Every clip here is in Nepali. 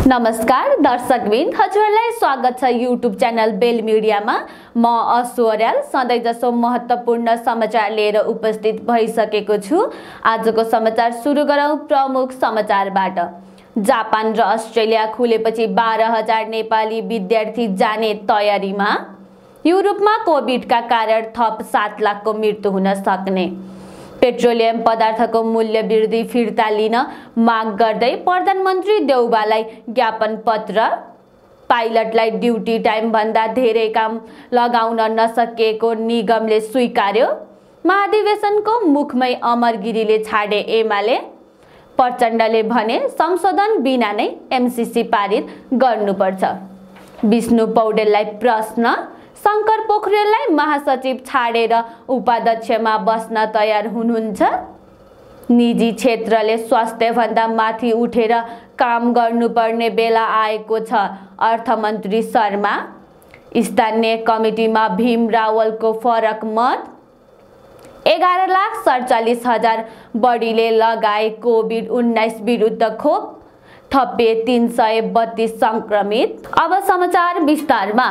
नमस्कार दर्शकबिन, हजुरलाई स्वागत छ युट्युब च्यानल बेल मिडियामा। म अस्वर्याल सधैँ जसो महत्त्वपूर्ण समाचार लिएर उपस्थित भइसकेको छु। आजको समाचार सुरु गरौँ प्रमुख समाचारबाट। जापान र अस्ट्रेलिया खुलेपछि 12,000 नेपाली विद्यार्थी जाने तयारीमा। युरोपमा कोभिडका कारण थप 7 लाखको मृत्यु हुन सक्ने। पेट्रोलियम पदार्थको मूल्य वृद्धि फिर्ता लिन माग गर्दै प्रधानमन्त्री देउबालाई ज्ञापन पत्र। पाइलटलाई ड्युटी टाइम भन्दा धेरै काम लगाउन नसकेको निगमले स्वीकार्यो। महाधिवेशनको मुखमै अमरगिरीले छाडे एमाले। प्रचण्डले भने संशोधन बिना नै एमसीसी पारित गर्नुपर्छ। विष्णु पौडेललाई प्रश्न। शंकर पोखरेललाई महासचिव छाडेर उपाध्यक्षमा बस्न तयार हुनुहुन्छ। निजी क्षेत्रले स्वास्थ्यभन्दा माथि उठेर काम गर्नुपर्ने बेला आएको छ, अर्थमन्त्री शर्मा। स्थानीय कमिटीमा भीम रावलको फरक मत। 11,47,000 बढीले लगाए कोभिड-19 विरुद्ध खोप, थपिए 332 संक्रमित। अब समाचार विस्तारमा।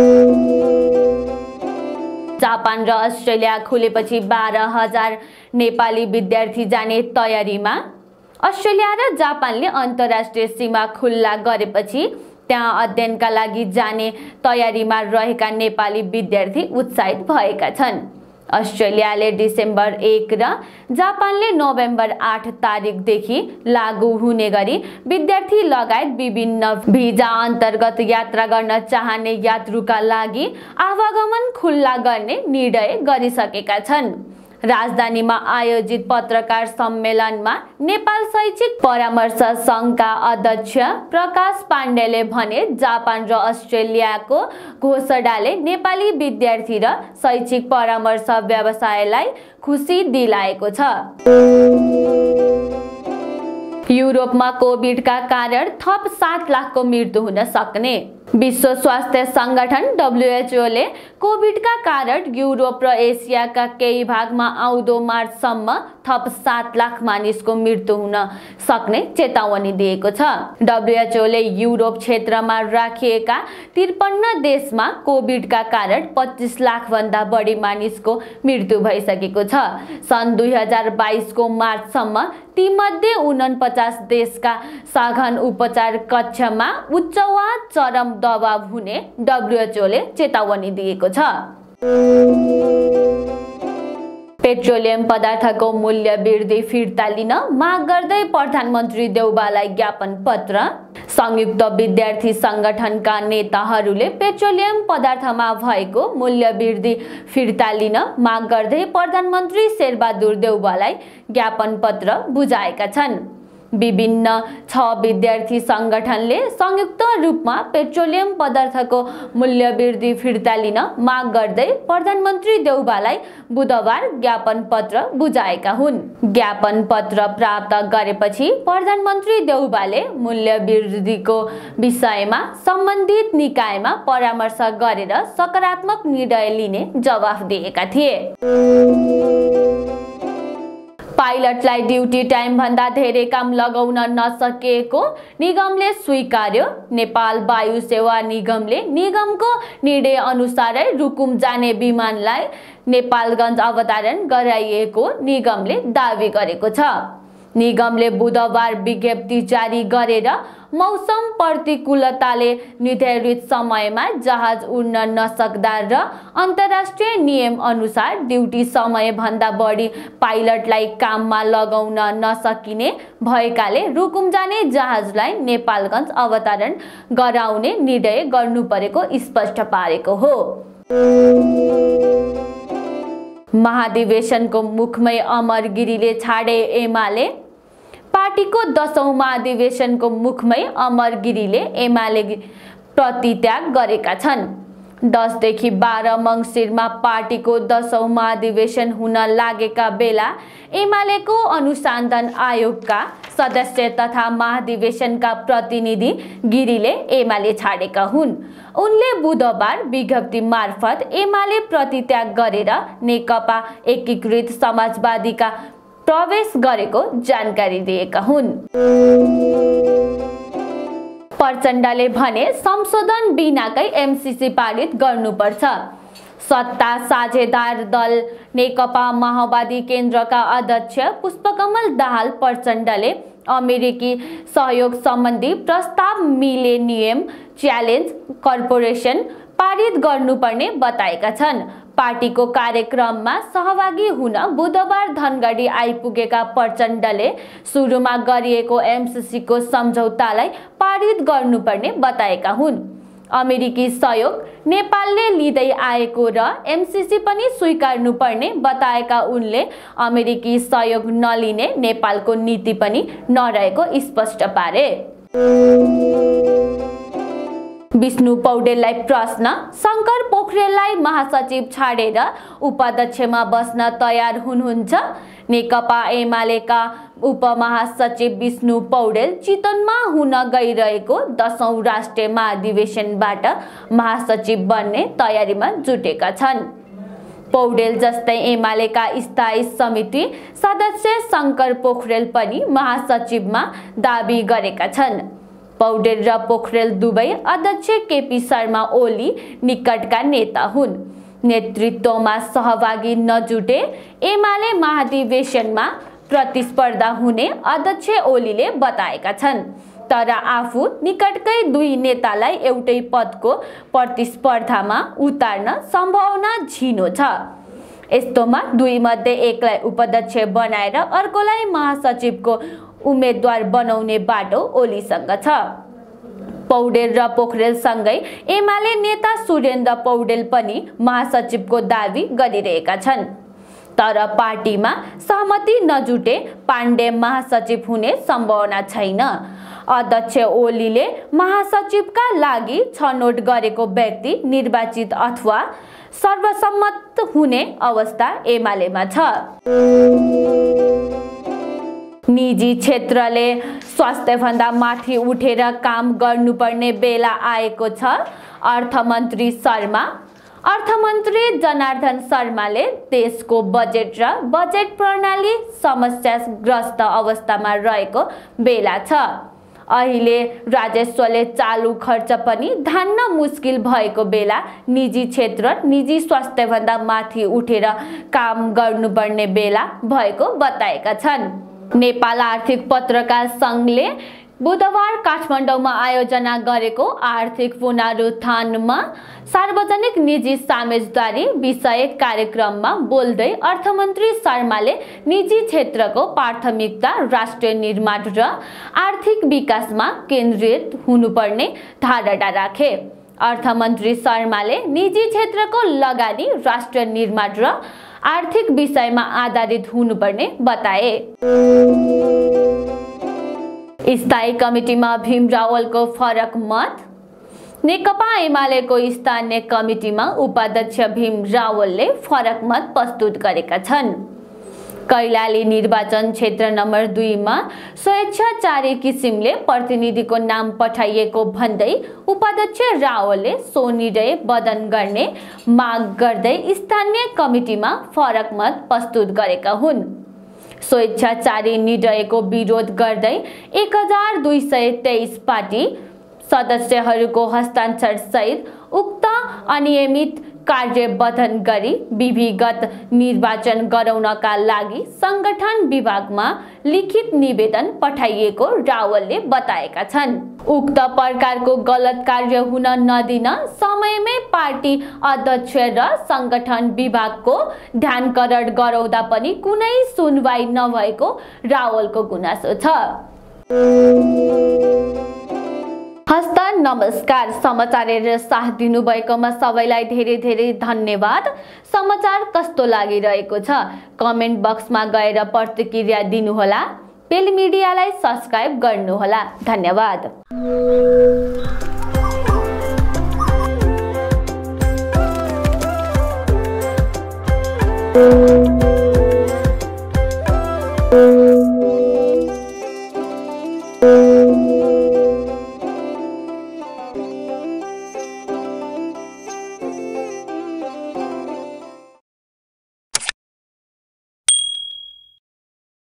जापान र अस्ट्रेलिया खुलेपछि 12,000 नेपाली विद्यार्थी जाने तयारीमा। अस्ट्रेलिया र जापानले अन्तर्राष्ट्रिय सीमा खुल्ला गरेपछि त्यहाँ अध्ययनका लागि जाने तयारीमा रहेका नेपाली विद्यार्थी उत्साहित भएका छन्। अस्ट्रेलियाले डिसेम्बर 1 र जापानले नोभेम्बर 8 तारिखदेखि लागू हुने गरी विद्यार्थी लगायत विभिन्न भिजा अन्तर्गत यात्रा गर्न चाहने यात्रुका लागि आवागमन खुल्ला गर्ने निर्णय गरिसकेका छन्। राजधानीमा आयोजित पत्रकार सम्मेलनमा नेपाल शैक्षिक परामर्श संघका अध्यक्ष प्रकाश पाण्डेले भने जापान र अस्ट्रेलियाको घोषणाले नेपाली विद्यार्थी र शैक्षिक परामर्श व्यवसायलाई खुसी दिलाएको छ। युरोपमा कोभिडका कारण थप 7 लाखको मृत्यु हुन सक्ने। विश्व स्वास्थ्य संगठन डब्ल्युएचओले कोभिडका कारण युरोप र एसियाका केही भागमा आउँदो मार्चसम्म थप 7 लाख मानिसको मृत्यु हुन सक्ने चेतावनी दिएको छ। डब्ल्युएचओले युरोप क्षेत्रमा राखिएका 53 देशमा कोभिडका कारण 25 लाख भन्दा बढी मानिसको मृत्यु भइसकेको छ। सन् 2022 को मार्चसम्म तीमध्ये 49 देशका सघन उपचार कक्षमा उच्च वा चरम दबाव हुने डब्ल्युएचओले चेतावनी दिएको छ। पेट्रोलियम पदार्थको मूल्य वृद्धि फिर्ता लिन माग गर्दै प्रधानमन्त्री देउबालाई ज्ञापन पत्र। संयुक्त विद्यार्थी संगठनका नेताहरूले पेट्रोलियम पदार्थमा भएको मूल्य वृद्धि फिर्ता लिन माग गर्दै प्रधानमन्त्री शेरबहादुर देउबालाई ज्ञापन पत्र बुझाएका छन्। विभिन्न 6 विद्यार्थी संगठनले संयुक्त रूपमा पेट्रोलियम पदार्थको मूल्य वृद्धि फिर्ता लिन माग गर्दै प्रधानमन्त्री देउबालाई बुधबार ज्ञापन पत्र बुझाएका हुन्। ज्ञापन पत्र प्राप्त गरेपछि प्रधानमन्त्री देउबाले मूल्य वृद्धिको विषयमा सम्बन्धित निकायमा परामर्श गरेर सकारात्मक निर्णय लिने जवाफ दिएका थिए। पाइलटलाई ड्युटी टाइम भन्दा धेरै काम लगाउन नसकेको निगमले स्वीकार्यो। नेपाल वायु सेवा निगमले निगमको निर्णय अनुसारै रुकुम जाने विमानलाई नेपालगञ्ज अवतरण गराइएको निगमले दावी गरेको छ। निगमले बुधबार विज्ञप्ति जारी गरेर मौसम प्रतिकूलताले निर्धारित समयमा जहाज उड्न नसक्दा र अन्तर्राष्ट्रिय नियम अनुसार ड्युटी समय भन्दा बढी पाइलटलाई काममा लगाउन नसकिने भएकाले रुकुम जाने जहाजलाई नेपालगञ्ज अवतरण गराउने निर्णय गर्नुपरेको स्पष्ट पारेको हो। महाधिवेशनको मुखमै अमरगिरीले छाडे एमाले। पार्टीको 10औं महाधिवेशनको मुखमै अमरगिरीले एमाले प्रतित्याग गरेका छन्। 10 देखि 12 मङ्सिरमा पार्टीको 10औं महाधिवेशन हुन लागेका बेला एमालेको अनुसन्धान आयोगका सदस्य तथा महाधिवेशनका प्रतिनिधि गिरीले एमाले छाडेका हुन्। उनले बुधबार विज्ञप्ति मार्फत एमाले प्रतित्याग गरेर नेकपा एकीकृत समाजवादीका प्रवेश गरेको जानकारी दिएका हुन्। प्रचण्डले भने संशोधन बिनाकै एमसीसी पारित गर्नुपर्छ। सत्ता साझेदार दल नेकपा माओवादी केन्द्रका अध्यक्ष पुष्पकमल दाहाल प्रचण्डले अमेरिकी सहयोग सम्बन्धी प्रस्ताव मिलेनियम च्यालेन्ज कर्पोरेसन पारित गर्नुपर्ने बताएका छन्। पार्टीको कार्यक्रममा सहभागी हुन बुधबार धनगढी आइपुगेका प्रचण्डले सुरुमा गरिएको एमसीसीको सम्झौतालाई पारित गर्नुपर्ने बताएका हुन्। अमेरिकी सहयोग नेपालले लिँदै आएको र एमसीसी पनि स्वीकार्नुपर्ने बताएका उनले अमेरिकी सहयोग नलिने नेपालको नीति पनि नरहेको स्पष्ट पारे। विष्णु पौडेललाई प्रश्न, शंकर पोखरेललाई महासचिव छाडेर उपाध्यक्षमा बस्न तयार हुनुहुन्छ? नेकपा एमालेका उपमहासचिव विष्णु पौडेल चितवनमा हुन गइरहेको 10औं राष्ट्रिय महाधिवेशनबाट महासचिव बन्ने तयारीमा जुटेका छन्। पौडेल जस्तै एमालेका स्थायी समिति सदस्य शंकर पोखरेल पनि महासचिवमा दाबी गरेका छन्। पौडेल र पोखरेल दुवै अध्यक्ष केपी शर्मा ओली निकटका नेता हुन्। नेतृत्वमा सहभागी नजुटे एमाले महाधिवेशनमा प्रतिस्पर्धा हुने अध्यक्ष ओलीले बताएका छन्। तर आफू निकटकै दुई नेतालाई एउटै पदको प्रतिस्पर्धामा उतार्न सम्भावना झिनो छ। यस्तोमा दुई मध्ये एकलाई उपाध्यक्ष बनाएर अर्कोलाई महासचिवको उम्मेदवार बनाउने बाटो ओलीसँग छ। पौडेल र पोखरेल सँगै एमाले नेता सुरेन्द्र पौडेल पनि महासचिवको दाबी गरिरहेका छन्। तर पार्टीमा सहमति नजुटे पाण्डे महासचिव हुने सम्भावना छैन। अध्यक्ष ओलीले महासचिवका लागि छनौट गरेको व्यक्ति निर्वाचित अथवा सर्वसम्मत हुने अवस्था एमालेमा छ। निजी क्षेत्रले स्वास्थ्यभन्दा माथि उठेर काम गर्नुपर्ने बेला आएको छ। अर्थमन्त्री शर्मा अर्थमन्त्री जनार्दन शर्माले देशको बजेट र बजेट प्रणाली समस्याग्रस्त अवस्थामा रहेको बेला छ। अहिले राजस्वले चालु खर्च पनि धान्न मुस्किल भएको बेला निजी क्षेत्र निजी स्वास्थ्यभन्दा माथि उठेर काम गर्नुपर्ने बेला भएको बताएका छन्। नेपाल आर्थिक पत्रकार संघले बुधबार काठमाडौँमा आयोजना गरेको आर्थिक पुनरुत्थानमा सार्वजनिक निजी साझेदारी विषय कार्यक्रममा बोल्दै अर्थमन्त्री शर्माले निजी क्षेत्रको प्राथमिकता राष्ट्रिय निर्माण र आर्थिक विकासमा केन्द्रित हुनुपर्ने धारणा राखे। अर्थमन्त्री शर्माले निजी क्षेत्रको लगानी राष्ट्रिय निर्माण र आर्थिक विषयमा आधारित हुनुपर्ने बताए। स्थायी कमिटीमा भीम रावलको फरक मत। नेकपा एमालेको स्थानीय कमिटीमा उपाध्यक्ष भीम रावलले फरक मत प्रस्तुत गरेका छन्। कैलाली निर्वाचन क्षेत्र नम्बर 2 मा स्वेच्छाचारी किसिमले प्रतिनिधिको नाम पठाइएको भन्दै उपाध्यक्ष रावलले सो निर्णय बदल गर्ने माग गर्दै स्थानीय कमिटीमा फरक मत प्रस्तुत गरेका हुन्। स्वेच्छाचारी निर्णयको विरोध गर्दै 1223 पार्टी सदस्यहरूको हस्ताक्षर सहित उक्त अनियमित कार्यबद्धन गरी विधिगत निर्वाचन गराउनका लागि संगठन विभागमा लिखित निवेदन पठाइएको रावलले बताएका छन्। उक्त प्रकारको गलत कार्य हुन नदिन समयमै पार्टी अध्यक्ष र संगठन विभागको ध्यानकरण गराउँदा पनि कुनै सुनवाई नभएको रावलको गुनासो छ। हस्त नमस्कार। समाचार हेरेर साथ दिनुभएकोमा सबैलाई धेरै धेरै धन्यवाद। समाचार कस्तो लागिरहेको छ कमेन्ट बक्समा गएर प्रतिक्रिया दिनुहोला। बेल मिडियालाई सब्स्क्राइब गर्नुहोला। धन्यवाद। Thank you.